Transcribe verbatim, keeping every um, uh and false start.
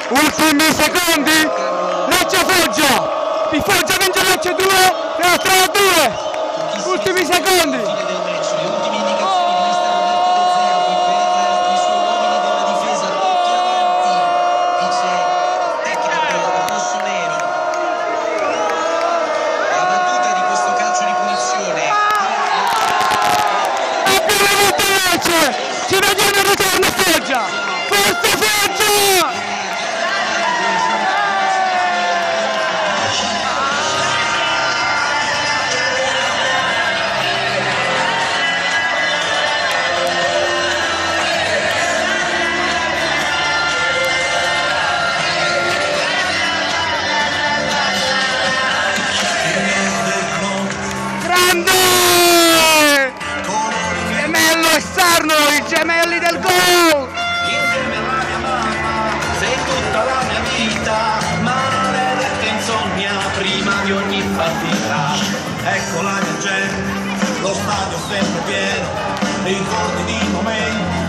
ultimi secondi, Lecce Foggia, il Foggia vince Lecce due e tre a due, ultimi secondi. Ci vediamo al ritorno Foggia! Forza Foggia! Grande! Gemello esterno, i gemelli del gol! Insieme alla mia mamma, sei tutta la mia vita, maledetta insonnia prima di ogni partita. Ecco la mia gente, lo stadio sempre pieno, ricordi di momenti